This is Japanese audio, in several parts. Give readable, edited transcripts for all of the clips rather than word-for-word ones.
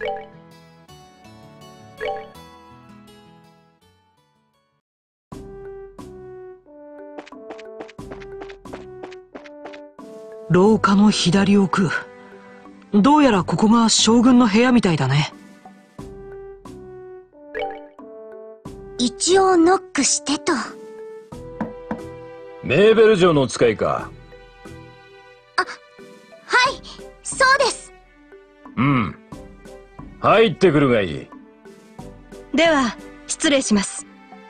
廊下の左奥。どうやらここが将軍の部屋みたいだね。 一応ノックしてと。 メーベル城の使いか。 はい、そうです。 うん。入ってくるがいい。 では失礼します。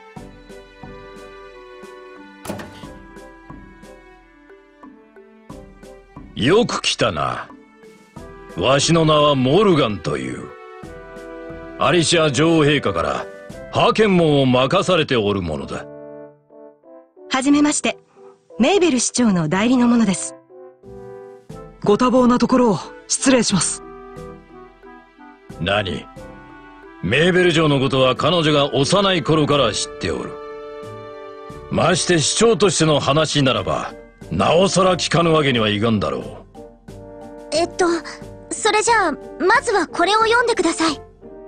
よく来たな。わしの名はモルガンという。アリシア女王陛下からハケン門を任されておるものだ。 はじめまして、メーベル市長の代理の者です。 ご多忙なところを失礼します。 何？メーベル城のことは彼女が幼い頃から知っておる。まして市長としての話ならばなおさら聞かぬわけにはいかんだろう。 それじゃあまずはこれを読んでください。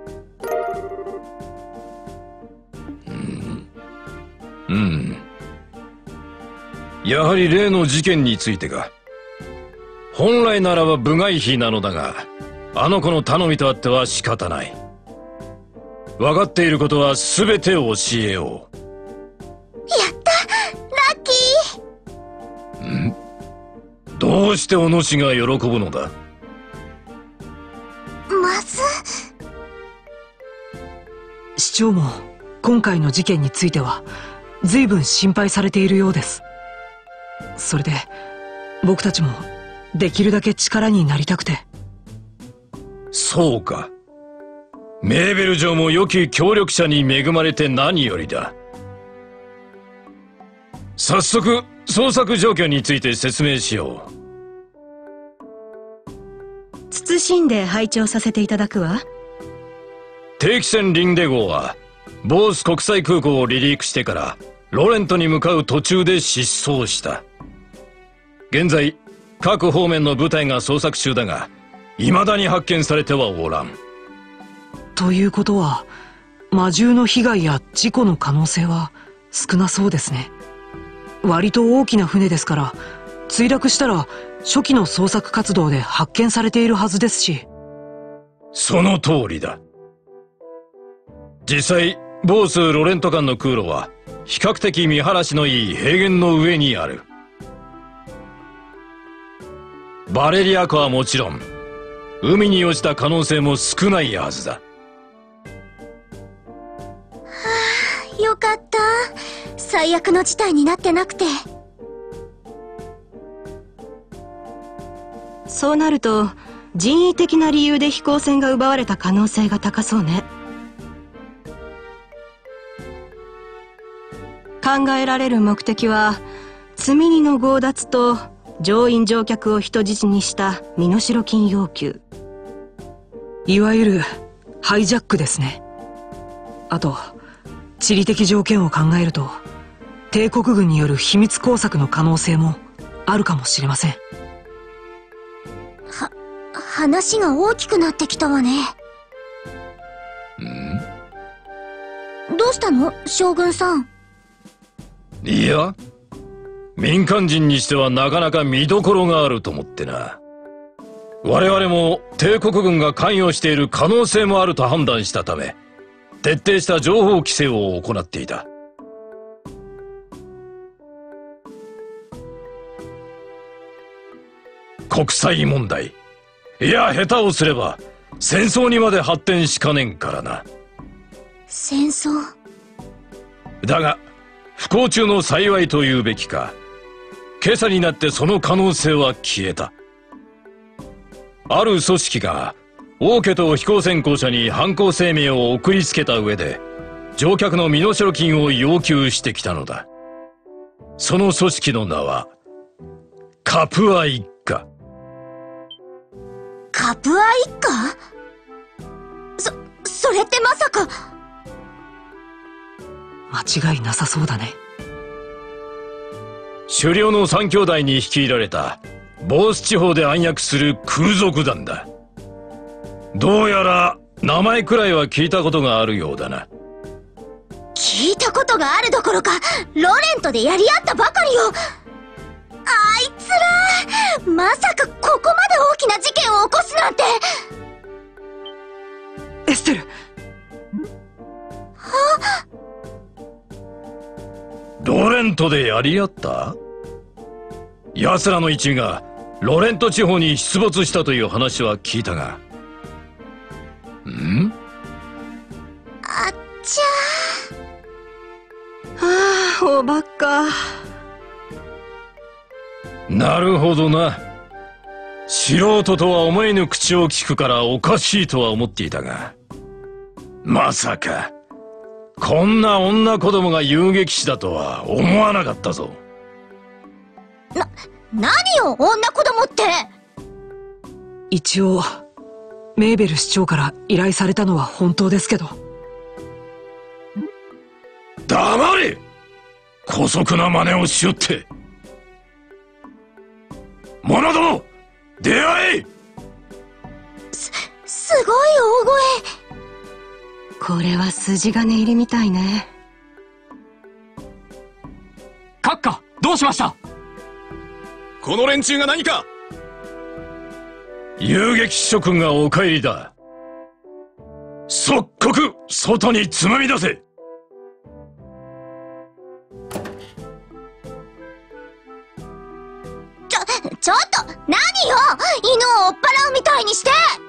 やはり例の事件についてか。本来ならば部外秘なのだが、あの子の頼みとあっては仕方ない。分かっていることは全て教えよう。 やった！ラッキー！ どうしてお主が喜ぶのだ？ まず市長も今回の事件については随分心配されているようです。それで僕たちもできるだけ力になりたくて。 そうか。メーベル城も良き協力者に恵まれて何よりだ。早速捜索状況について説明しよう。謹んで拝聴させていただくわ。 定期船リンデ号はボース国際空港を離陸してからロレントに向かう途中で失踪した。現在各方面の部隊が捜索中だが未だに発見されてはおらん。 ということは魔獣の被害や事故の可能性は少なそうですね。割と大きな船ですから墜落したら初期の捜索活動で発見されているはずですし。 その通りだ。実際ボース・ロレント間の空路は比較的見晴らしのいい平原の上にある。バレリア湖はもちろん海に落ちた可能性も少ないはずだ。 よかった。最悪の事態になってなくて。 そうなると人為的な理由で飛行船が奪われた可能性が高そうね。考えられる目的は積み荷の強奪と乗員乗客を人質にした身代金要求。 いわゆるハイジャックですね。あと地理的条件を考えると帝国軍による秘密工作の可能性もあるかもしれません。 話が大きくなってきたわね。どうしたの将軍さん？ いや、民間人にしてはなかなか見どころがあると思ってな。我々も帝国軍が関与している可能性もあると判断したため徹底した情報規制を行っていた。国際問題、いや下手をすれば戦争にまで発展しかねんからな。 戦争だが不幸中の幸いというべきか、今朝になってその可能性は消えた。ある組織が王家と飛行船公社に犯行声明を送りつけた上で乗客の身代金を要求してきたのだ。その組織の名はカプア一家。 カプア一家？それってまさか。 間違いなさそうだね。 狩猟の三兄弟に率いられたボース地方で暗躍する空賊団だ。 どうやら名前くらいは聞いたことがあるようだな。 聞いたことがあるどころか、ロレントでやり合ったばかりよ。あいつら、まさかここまで大きな事件を起こすなんて。 エステル。 ロレントでやり合った？奴らの一味がロレント地方に出没したという話は聞いたが。ん？ あっちゃああ、おバカ。 なるほどな。素人とは思えぬ口を聞くからおかしいとは思っていたが、まさかこんな女子供が遊撃士だとは思わなかったぞ。 何よ、女子供って。 一応メーベル市長から依頼されたのは本当ですけど。 黙れ！姑息な真似をしよって。者ども、出会え！ すごい大声。 これは筋金入りみたいね。 閣下、どうしました？ この連中が何か。 遊撃士諸君がお帰りだ。即刻外につまみ出せ。 ちょっと何よ、犬を追っ払うみたいにして。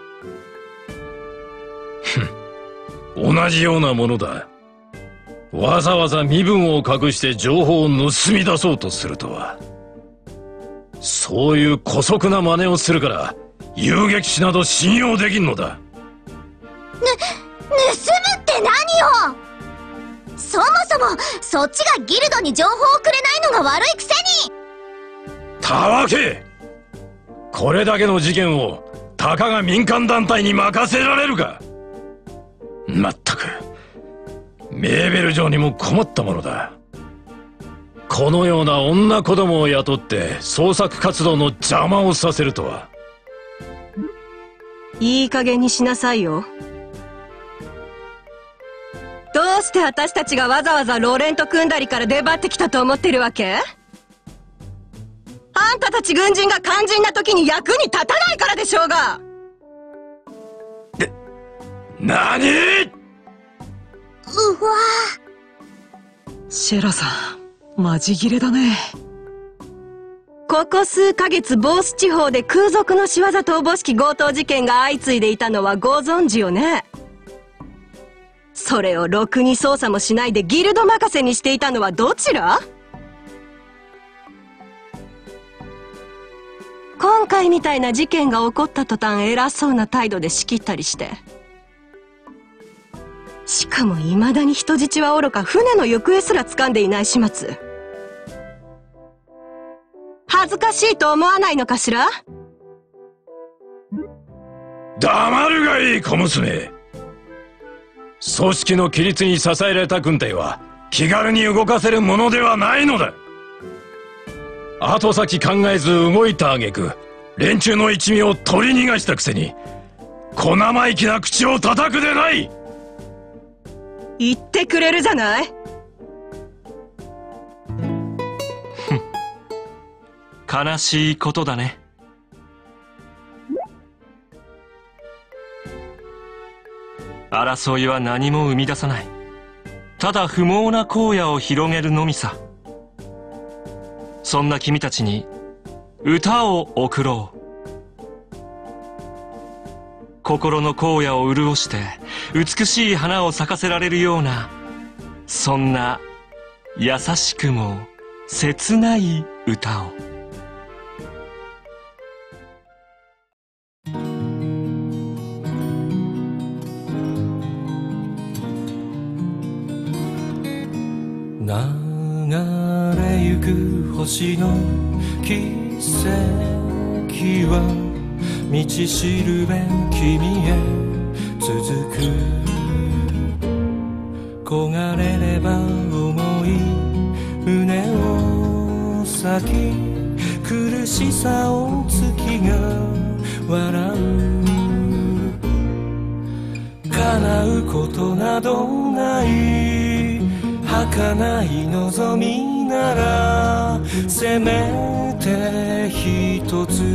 同じようなものだ。わざわざ身分を隠して情報を盗み出そうとするとは。そういう姑息な真似をするから遊撃士など信用できんのだ。 盗むって何よ。そもそもそっちがギルドに情報をくれないのが悪いくせに。 たわけ！これだけの事件をたかが民間団体に任せられるか。まったくメーベル城にも困ったものだ。このような女子供を雇って捜索活動の邪魔をさせるとは。 いい加減にしなさいよ。どうして私たちがわざわざロレント組んだりから出張ってきたと思ってるわけ？あんたたち軍人が肝心な時に役に立たないからでしょうが。 何？ うわ。 シェラさん、マジギレだね。 ここ数ヶ月ボース地方で空賊の仕業逃亡式強盗事件が相次いでいたのはご存知よね。それをろくに捜査もしないでギルド任せにしていたのはどちら？今回みたいな事件が起こった途端偉そうな態度で仕切ったりして。しかも未だに人質はおろか船の行方すら掴んでいない始末。恥ずかしいと思わないのかしら？ 黙るがいい小娘。組織の規律に支えられた軍隊は気軽に動かせるものではないのだ。後先考えず動いた挙句連中の一味を取り逃がしたくせに小生意気な口を叩くでない。 言ってくれるじゃない。 悲しいことだね。争いは何も生み出さない。ただ不毛な荒野を広げるのみさ。そんな君たちに歌を贈ろう。心の荒野を潤して美しい花を咲かせられるような、そんな優しくも切ない歌を。 流れゆく星の奇跡は道しるべ君へ続く。焦がれれば重い胸を裂き、苦しさを月が笑う。 ことなどない儚い望みならせめて一つ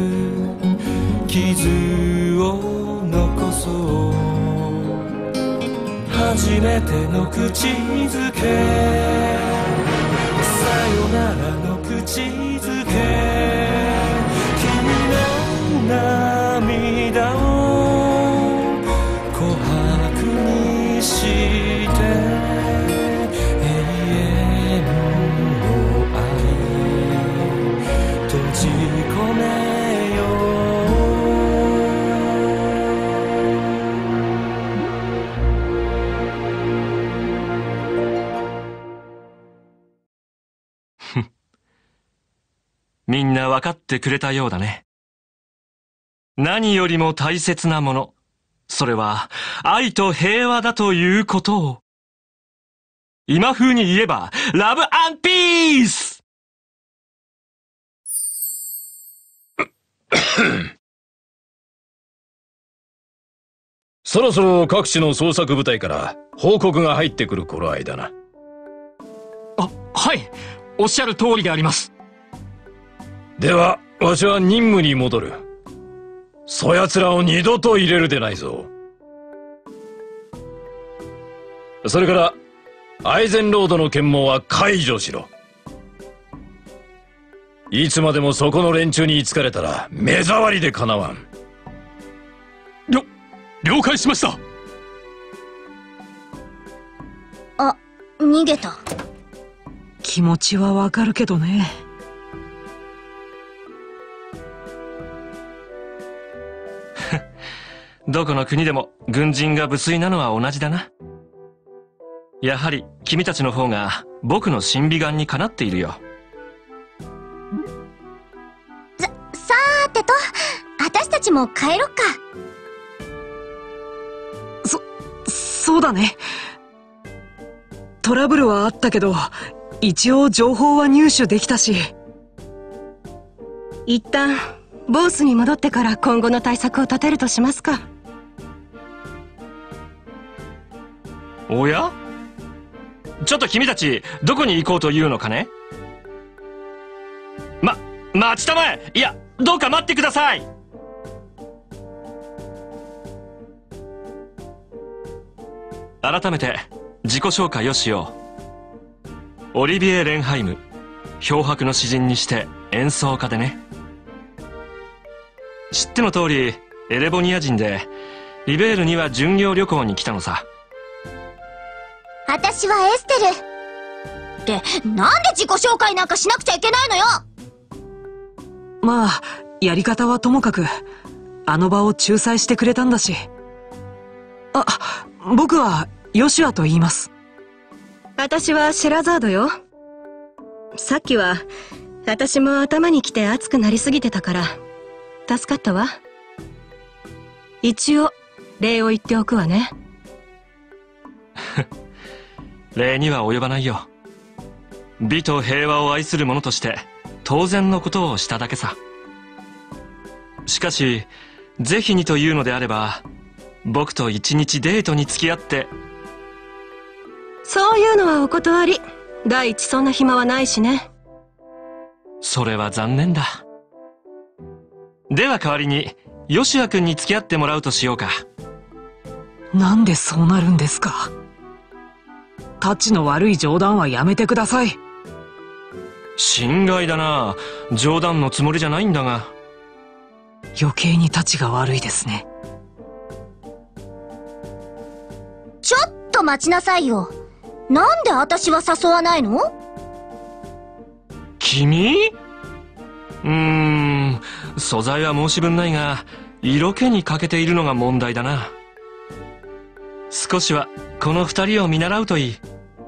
傷を残そう初めての口づけさよならの口づけ君の涙を琥珀にして永遠の愛閉じ込めよう。みんな分かってくれたようだね。何よりも大切なもの、それは愛と平和だということを。今風に言えば、ラブ&ピース！ そろそろ各地の捜索部隊から報告が入ってくる頃合いだな。 はい、おっしゃる通りであります。 ではわしは任務に戻る。そやつらを二度と入れるでないぞ。それからアイゼンロードの検問は解除しろ。いつまでもそこの連中に居つかれたら目障りでかなわん。 了解しました。 あ、逃げた。 気持ちはわかるけどね。 どこの国でも軍人が無粋なのは同じだな。やはり君たちの方が僕の審美眼にかなっているよ。 さーてと、私たちも帰ろっか。 そうだね。トラブルはあったけど、一応情報は入手できたし。 一旦ボースに戻ってから今後の対策を立てるとしますか。 おや？ちょっと君たちどこに行こうというのかね？待ちたまえ！いや、どうか待ってください！改めて自己紹介をしよう。オリビエ・レンハイム、漂白の詩人にして演奏家でね。知っての通りエレボニア人で、リベールには巡業旅行に来たのさ。 私はエステル。ってなんで自己紹介なんかしなくちゃいけないのよ。 まあやり方はともかくあの場を仲裁してくれたんだし。僕はヨシュアと言います。 私はシェラザードよ。さっきは私も頭にきて熱くなりすぎてたから助かったわ。一応礼を言っておくわね。 礼には及ばないよ。美と平和を愛する者として当然のことをしただけさ。しかし是非にというのであれば、僕と一日デートに付き合って。 そういうのはお断り。第一そんな暇はないしね。 それは残念だ。では代わりにヨシュア君に付き合ってもらうとしようか。 なんでそうなるんですか。タチの悪い冗談はやめてください。 心外だな。冗談のつもりじゃないんだが。 余計にタチが悪いですね。 ちょっと待ちなさいよ。なんで私は誘わないの？ 君？素材は申し分ないが、色気に欠けているのが問題だな。少しはこの二人を見習うといい。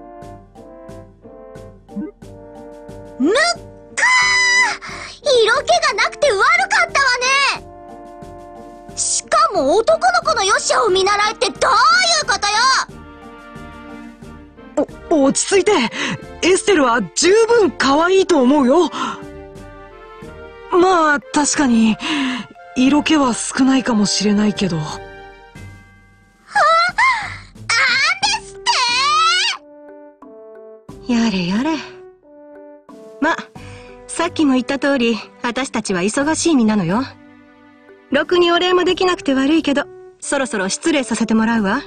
むっかー！色気がなくて悪かったわね。しかも男の子のヨシアを見習えってどういうことよ。 落ち着いて。エステルは十分可愛いと思うよ。まあ確かに色気は少ないかもしれないけど。 れやれ。ま、さっきも言った通り、私たちは忙しい身なのよ。ろくにお礼もできなくて悪いけど、そろそろ失礼させてもらうわ。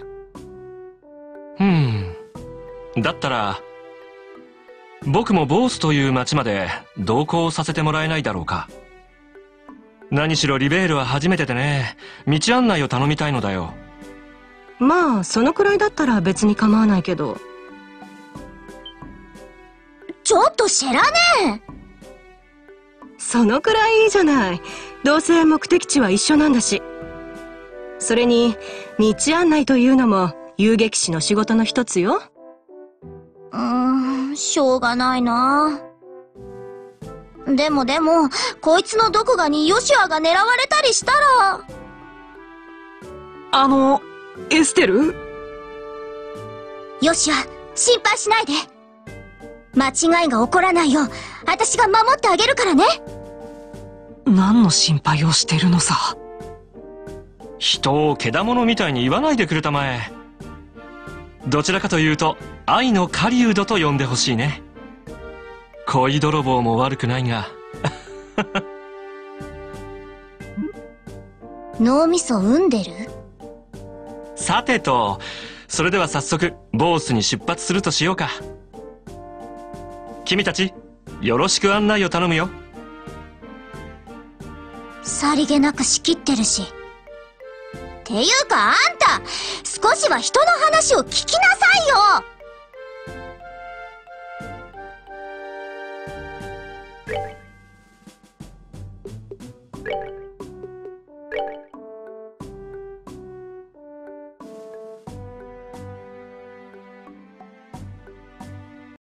だったら、僕もボースという町まで同行させてもらえないだろうか。何しろリベールは初めてでね、道案内を頼みたいのだよ。 まあ、そのくらいだったら別に構わないけど。 ちょっとシェラ姉。 そのくらいいいじゃない。どうせ目的地は一緒なんだし。それに、道案内というのも遊撃士の仕事の一つよ。 しょうがないな。でも、こいつのどこかにヨシュアが狙われたりしたら。 エステル？ ヨシュア、心配しないで。間違いが起こらないよう、私が守ってあげるからね。 何の心配をしてるのさ。 人をけだものみたいに言わないでくれたまえ。どちらかというと、愛の狩人と呼んでほしいね。恋泥棒も悪くないが。 脳みそ産んでる？ さてと、それでは早速、ボースに出発するとしようか。君たち、よろしく案内を頼むよ。 さりげなく仕切ってるし。っていうかあんた、少しは人の話を聞きなさいよ。